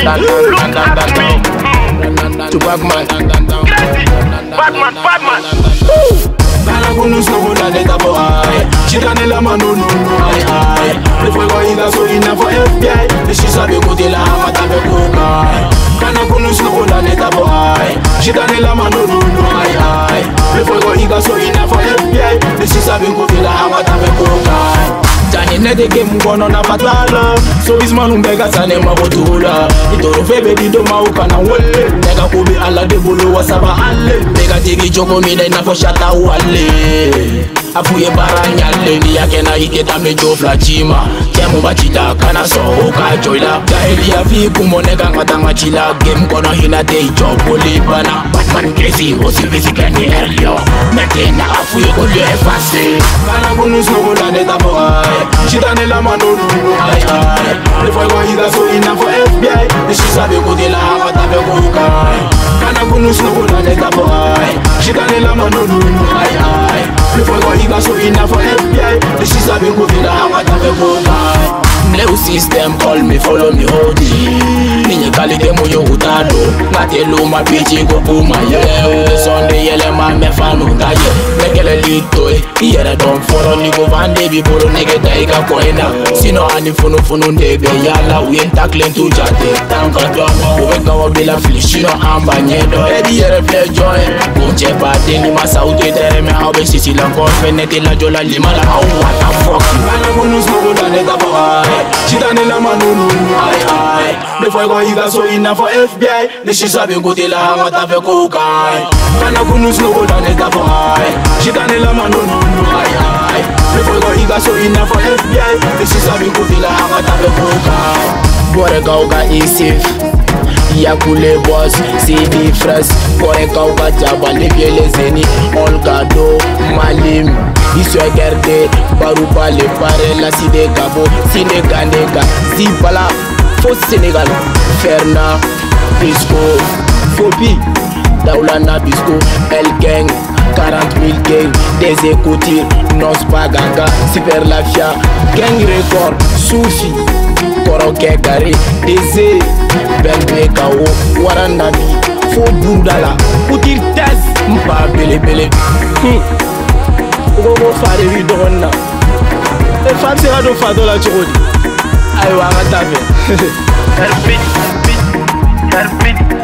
To Bagman. Batman. Kana kunus no la neta boy. Chitane la mano no ay. Le fuego ida so ina for FBI. Le shi sabe kote la mata be koka. Kana kunus no la neta boy. Chitane la mano no ay. Le fuego ida so ina for FBI. Le shi sabe kote la mata be koka. Tani nede ke mkono na patala. So isman umbega tane mabotula. Itoro febe dido mauka na wole. Nega kubi ala de bolo wasaba ale. Bega tigi choko mina ina for shata wale. Afuye baranyale ni yake na iketa mejo flachima. Kemu bachita kana so uka joila. Jahili ya viku monega ngatanga chila. Game kono hina day job bana. Batman crazy osi visikeni earlier. Metena afuye kolyo efase. Kana kunus no la neta boy. Chitane la mano ay. Le fuego ida so ina for FBI. Le shi sabe kote la mata be koka. Kana kunus no la neta boy. Chitane la mano ay. Le fuego ida so ina for FBI. Le shi sabe kote la mata be koka. New system call me, follow me, hold it. Ninye kalite moyo utado. Ngate luma pichi go puma ye. Sunday yele ma me fanu taye. Nekele lito yere don foro ni go vande bi boro nege daiga koina. Sino ani funu ndebe yala. We ain't tackling to jate. Tanka domo uweka wabila flishino amba nyedo. Edi yere play joy. Kunche pate ni masa ute tere me hawe sisi la konfe. Nete la jola lima la how what the fuck you. Kana kunus no la neta boy. Chitane la mano ay. Le fuego ida so ina for FBI. Le shi sabe kote la mata fe koka. Kana kunus no la neta boy. Chitane la mano ay. Le fuego ida so ina for FBI. Le shi sabe kote la mata fe koka. Bore kauka isif Yakule boss, CD fresh. Bore kauka jaba lipye lezeni. Olgado malim Iswe gerde, barupa le pare la side kabo. Sine gandega, zibala Fo Senegal, Ferna Bisco, Fobi Daulana Bisco, El Gang 40,000 gang, des écoutires, Nos Baganga, Super Lafia, Gang Record, Soufi, Koroke Gare, Dese, Benbe Kao, Waranabi, Fo Boudala, Poutir Tez, Mpa Bele. Ogo fare vidona. E fam sera do fado la chirodi. Ayo anga tabe. Help me.